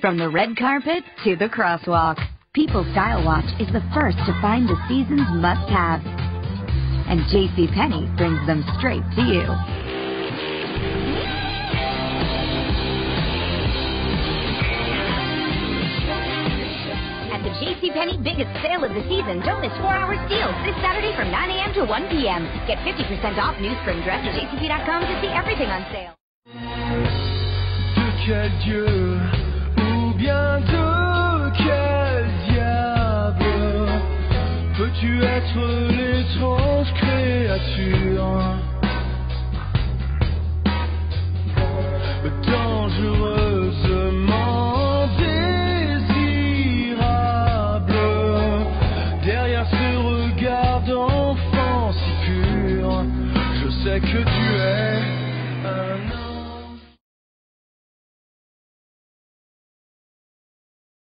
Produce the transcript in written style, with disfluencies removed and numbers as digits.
From the red carpet to the crosswalk, People Style Watch is the first to find the season's must-haves. And JCPenney brings them straight to you. At the JCPenney biggest sale of the season, don't miss 4-hour deals this Saturday from 9 a.m. to 1 p.m. Get 50% off new spring dress at jcp.com to see everything on sale. De quel Dieu ou bien de quel diable peux-tu être l'étrange créature dangereusement désirable derrière ce regard d'enfant si pur? Je sais que Dieu